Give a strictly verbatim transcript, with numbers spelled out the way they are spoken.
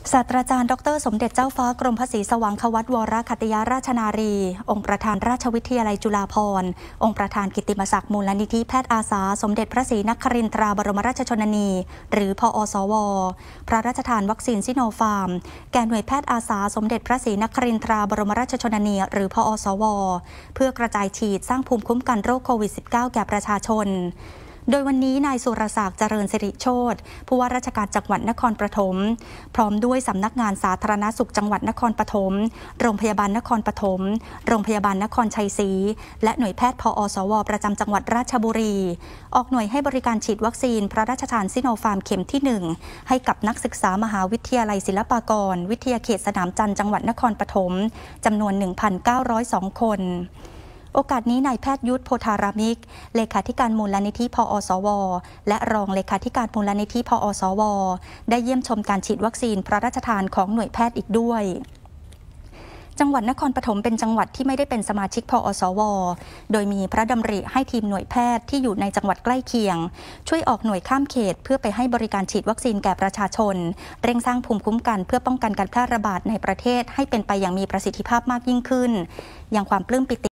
ศาสตราจารย์ดรสมเด็จเจ้าฟ้ากรมพระศรีสว่างควัตวรคัตยราชนารี องค์ประธานราชวิทยาลัยจุฬาภรณ์ องค์ประธานกิตติมศักดิ์มูลนิธิแพทย์อาสาสมเด็จพระศรีนครินทราบรมราชชนนี หรือพอสว พระราชทานวัคซีนซิโนฟาร์ม แก่หน่วยแพทย์อาสาสมเด็จพระศรีนครินทราบรมราชชนนี หรือพอสว เพื่อกระจายฉีดสร้างภูมิคุ้มกันโรคโควิด สิบเก้า แก่ประชาชนโดยวันนี้นายสุรศักดิ์เจริญสิริโชติผู้ว่าราชการจังหวัดนครปฐมพร้อมด้วยสำนักงานสาธารณสุขจังหวัดนครปฐมโรงพยาบาลนครปฐมโรงพยาบาลนครชัยศรีและหน่วยแพทย์พอสวประจำจังหวัดราชบุรีออกหน่วยให้บริการฉีดวัคซีนพระราชทานซิโนฟาร์มเข็มที่หนึ่งให้กับนักศึกษามหาวิทยาลัยศิลปากรวิทยาเขตสนามจันทร์จังหวัดนครปฐมจำนวน หนึ่งพันเก้าร้อยสอง คนโอกาสนี้นายแพทย์ยุทธโพธารามิกเลขาธิการมูลนิธิพอสวและรองเลขาธิการมูลนิธิพอสวได้เยี่ยมชมการฉีดวัคซีนพระราชทานของหน่วยแพทย์อีกด้วยจังหวัดนครปฐมเป็นจังหวัดที่ไม่ได้เป็นสมาชิกพอสวโดยมีพระดำริให้ทีมหน่วยแพทย์ที่อยู่ในจังหวัดใกล้เคียงช่วยออกหน่วยข้ามเขตเพื่อไปให้บริการฉีดวัคซีนแก่ประชาชนเร่งสร้างภูมิคุ้มกันเพื่อป้องกันการแพร่ระบาดในประเทศให้เป็นไปอย่างมีประสิทธิภาพมากยิ่งขึ้นอย่างความปลื้มปิติ